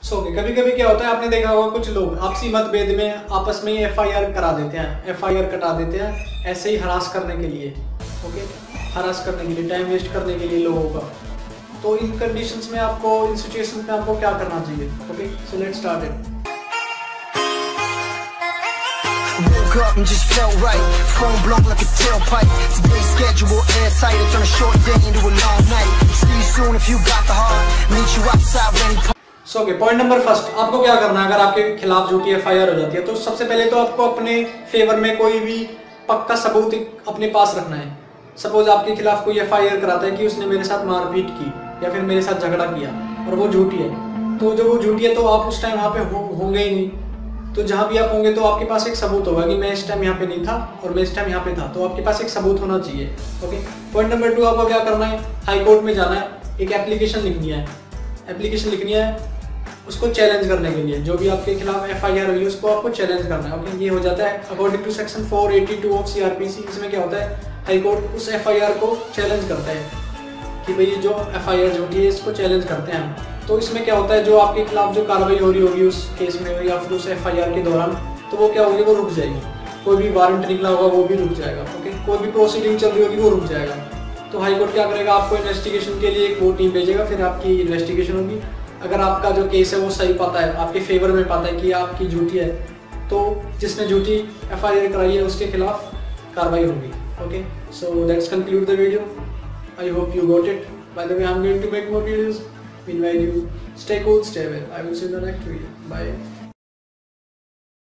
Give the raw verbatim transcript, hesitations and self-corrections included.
सो so, कभी कभी क्या होता है, आपने देखा होगा कुछ लोग आपसी मतभेद में आपस में ही एफ आई आर करा देते हैं, एफ आई आर कटा देते हैं ऐसे ही हरास करने के लिए, ओके, हरास करने के लिए, टाइम वेस्ट करने के लिए लोगों का। तो इन कंडीशंस में आपको, इन सिचुएशंस में आपको क्या करना चाहिए? Okay, so let's start it. Woke up and just felt right. Phone blown like a tailpipe. Today's schedule airtight. It's on a short day into a long night. See you soon if you got the heart. Meet you outside when he. So okay, point number first, आपको क्या करना है अगर आपके खिलाफ झूठी F I are हो जाती है? तो सबसे पहले तो आपको अपने फेवर में कोई भी पक्का सबूत अपने पास रखना है। सपोज आपके खिलाफ कोई एफ आई आर कराता है कि उसने मेरे साथ मारपीट की या फिर मेरे साथ झगड़ा किया और वो झूठी है, तो जब वो झूठी है तो आप उस टाइम वहाँ पे हो, होंगे ही नहीं। तो जहाँ भी आप होंगे तो आपके पास एक सबूत होगा कि मैं इस टाइम यहाँ पे नहीं था और मैं इस टाइम यहाँ पे था, तो आपके पास एक सबूत होना चाहिए। ओके, पॉइंट नंबर टू, आपको क्या करना है? हाई कोर्ट में जाना है, एक एप्लीकेशन लिखनी है, एप्लीकेशन लिखनी है उसको चैलेंज करने के लिए। जो भी आपके खिलाफ एफ आई आर हुई है उसको आपको चैलेंज करना है। ओके, ये हो जाता है according to section four eighty two of C R P C. इसमें क्या होता है, हाई कोर्ट उस एफ आई आर को चैलेंज करता है कि भाई जो एफ आई आर झूठी है इसको चैलेंज करते हैं हम। तो इसमें क्या होता है, जो आपके खिलाफ जो कार्रवाई हो रही होगी उस केस में या फिर उस एफ आई आर के दौरान, तो वो क्या होगी, वो रुक जाएगी। कोई भी वारंट निकला होगा वो भी रुक जाएगा। ओके, कोई भी प्रोसीडिंग चल रही होगी वो रुक जाएगा। तो हाई कोर्ट क्या करेगा, आपको इन्वेस्टिगेशन के लिए एक वो टीम भेजेगा, फिर आपकी इन्वेस्टिगेशन होगी। अगर आपका जो केस है वो सही पाता है, आपके फेवर में पाता है कि आपकी झूठी है, तो जिसने झूठी एफ आई आर कराई है उसके खिलाफ कार्रवाई होगी। Okay, so let's conclude the video. I hope you got it. By the way, I'm going to make more videos. Meanwhile, you stay cool, stay well. I will see you in the next video. Bye.